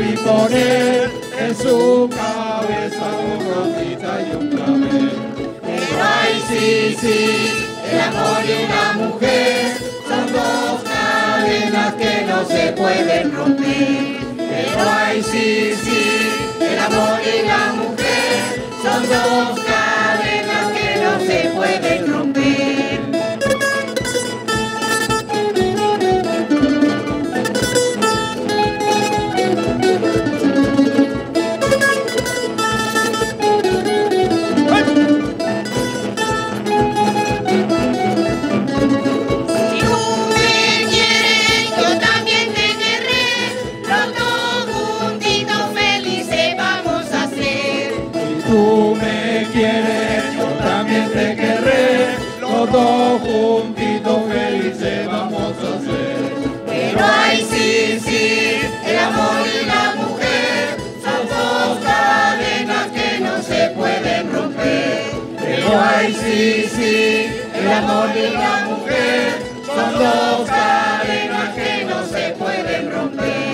vi poner en su cabeza una rosita y un clavel. Pero ay, sí, sí, el amor de una mujer son dos cadenas que no se pueden romper. Pero ay, sí, sí, el amor y la mujer son dos cadenas que no se pueden romper. Todos juntitos felices vamos a ser. Pero ay, sí, sí, el amor y la mujer son dos cadenas que no se pueden romper. Pero ay, sí, sí, el amor y la mujer son dos cadenas que no se pueden romper.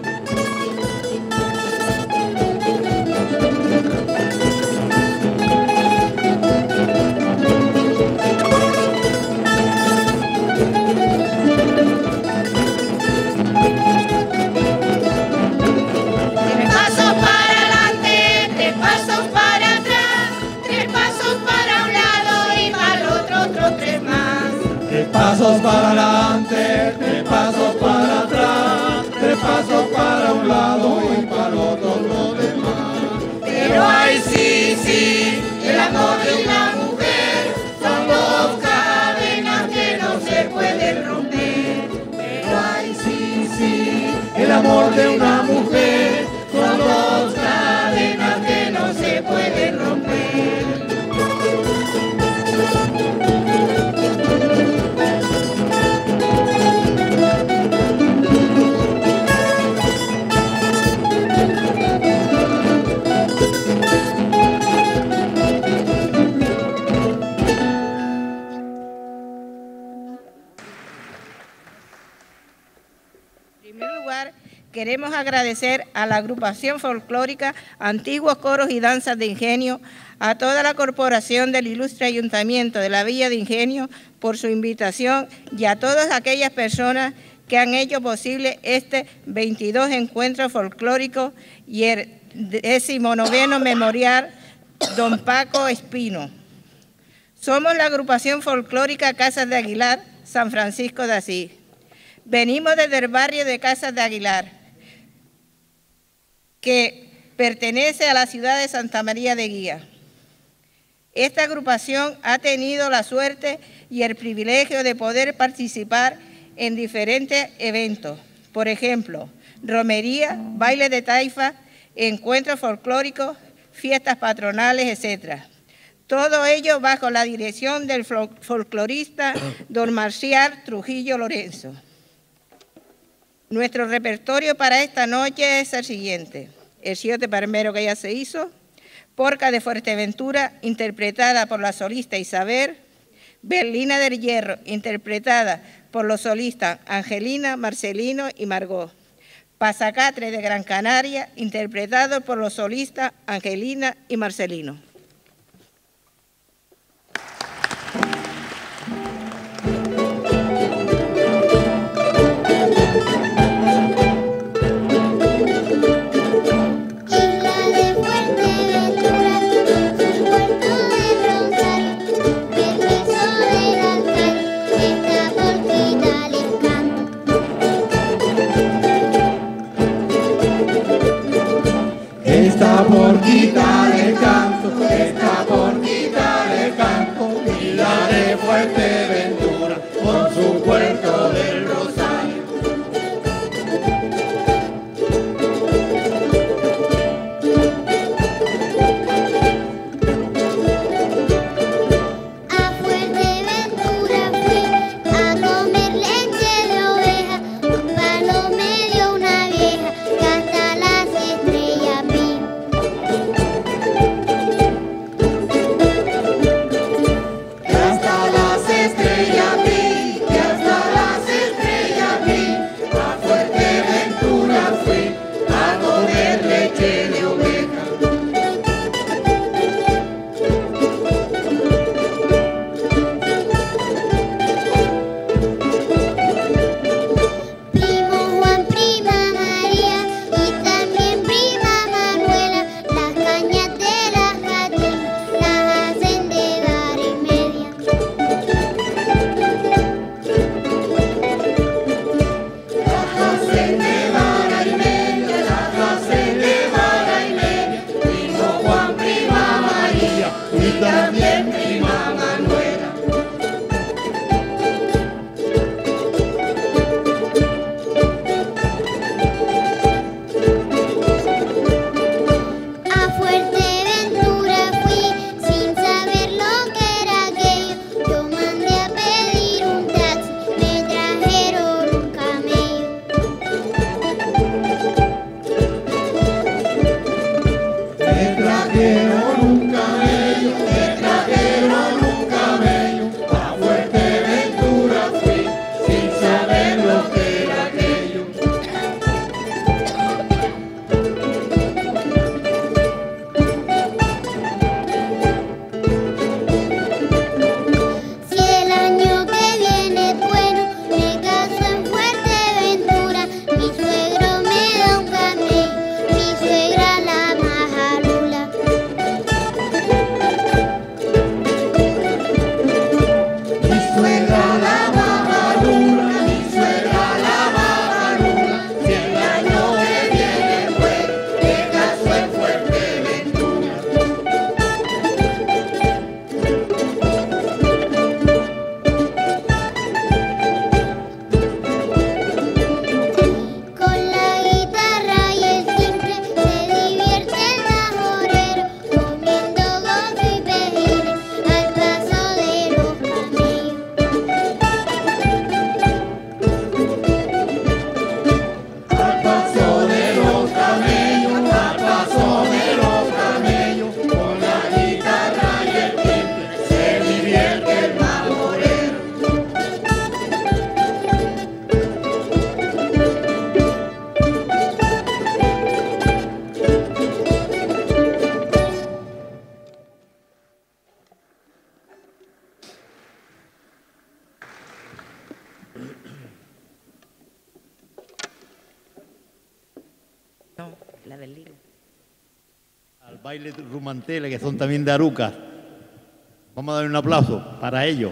Pasos para adelante, tres pasos para atrás, tres pasos para un lado y para el otro los demás. Pero ay, sí, sí, el amor de una mujer son dos cadenas que no se pueden romper. Pero ay, sí, sí, el amor de una mujer son dos cadenas que no se pueden romper. Queremos agradecer a la agrupación folclórica Antiguos Coros y Danzas de Ingenio, a toda la corporación del ilustre Ayuntamiento de la Villa de Ingenio por su invitación y a todas aquellas personas que han hecho posible este 22 encuentro folclórico y el 19º memorial Don Paco Espino. Somos la agrupación folclórica Casas de Aguilar, San Francisco de Asís. Venimos desde el barrio de Casas de Aguilar, que pertenece a la ciudad de Santa María de Guía. Esta agrupación ha tenido la suerte y el privilegio de poder participar en diferentes eventos, por ejemplo, romería, baile de taifa, encuentros folclóricos, fiestas patronales, etc. Todo ello bajo la dirección del folclorista don Marcial Trujillo Lorenzo. Nuestro repertorio para esta noche es el siguiente: El Chiote Palmero, que ya se hizo, Porca de Fuerteventura, interpretada por la solista Isabel, Berlina del Hierro, interpretada por los solistas Angelina, Marcelino y Margot, Pasacatre de Gran Canaria, interpretado por los solistas Angelina y Marcelino. Esta porquita de canto, esta porquita de canto, y la de Fuerteventura con su puerto del Rosario. A Fuerteventura fui a comer leche de oveja, un palo me dio una vieja que hasta las estrellas vi. No, la del Lino. Al baile rumantele, que son también de Arucas. Vamos a dar un aplauso para ellos.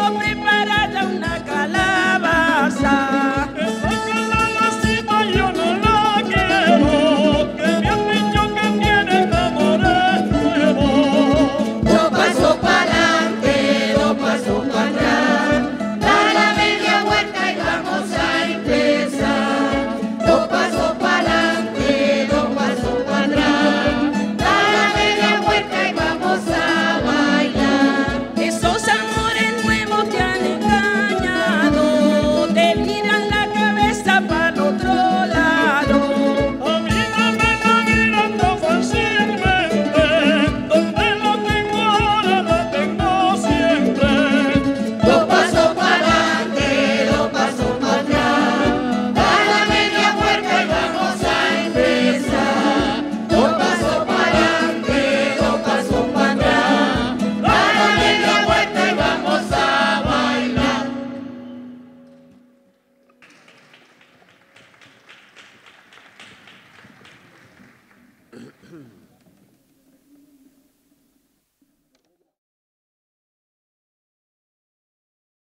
prima